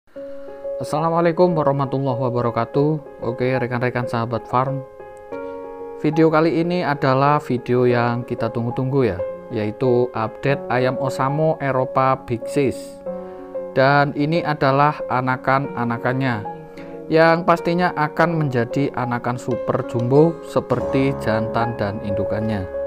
Assalamualaikum warahmatullahi wabarakatuh. Oke rekan-rekan sahabat farm, video kali ini adalah video yang kita tunggu-tunggu ya, yaitu update ayam Osamo Eropa Big Size. Dan ini adalah anakan-anakannya yang pastinya akan menjadi anakan super jumbo seperti jantan dan indukannya.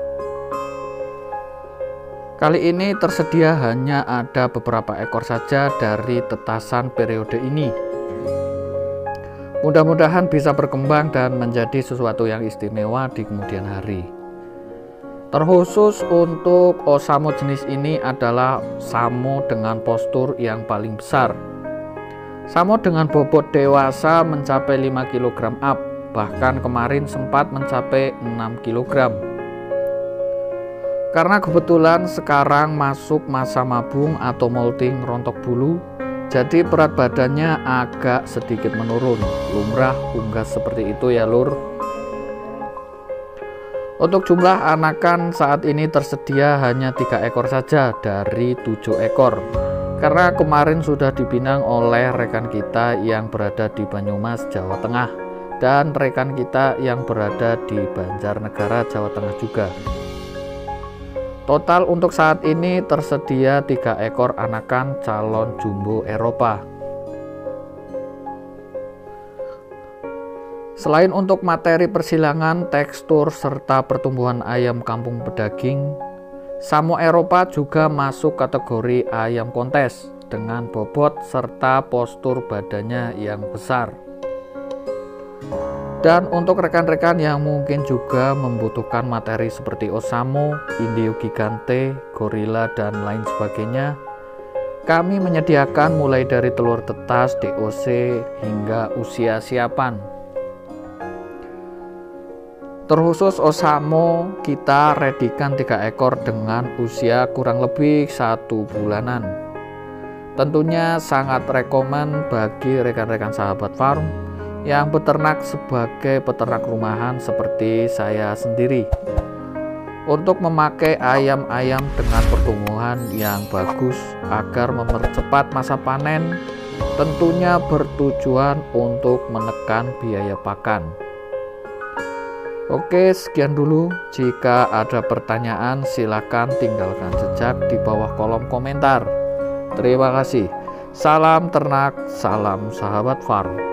Kali ini tersedia hanya ada beberapa ekor saja dari tetasan periode ini. Mudah-mudahan bisa berkembang dan menjadi sesuatu yang istimewa di kemudian hari. Terkhusus untuk Osamo jenis ini adalah Samo dengan postur yang paling besar. Samo dengan bobot dewasa mencapai 5 kg up, bahkan kemarin sempat mencapai 6 kg. Karena kebetulan sekarang masuk masa mabung atau molting rontok bulu, jadi berat badannya agak sedikit menurun. Lumrah unggas seperti itu ya lur. Untuk jumlah anakan saat ini tersedia hanya 3 ekor saja dari 7 ekor. Karena kemarin sudah dipinang oleh rekan kita yang berada di Banyumas, Jawa Tengah, dan rekan kita yang berada di Banjarnegara, Jawa Tengah juga. Total untuk saat ini tersedia 3 ekor anakan calon jumbo Eropa. Selain untuk materi persilangan, tekstur, serta pertumbuhan ayam kampung pedaging, Samo Eropa juga masuk kategori ayam kontes dengan bobot serta postur badannya yang besar. Dan untuk rekan-rekan yang mungkin juga membutuhkan materi seperti Osamo, Indio Gigante, Gorilla, dan lain sebagainya, kami menyediakan mulai dari telur tetas, DOC, hingga usia siapan. Terkhusus Osamo, kita readykan 3 ekor dengan usia kurang lebih 1 bulanan. Tentunya sangat rekomen bagi rekan-rekan sahabat farm yang beternak sebagai peternak rumahan seperti saya sendiri, untuk memakai ayam-ayam dengan pertumbuhan yang bagus agar mempercepat masa panen, tentunya bertujuan untuk menekan biaya pakan. Oke, sekian dulu. Jika ada pertanyaan silakan tinggalkan jejak di bawah kolom komentar. Terima kasih. Salam ternak, salam sahabat farm.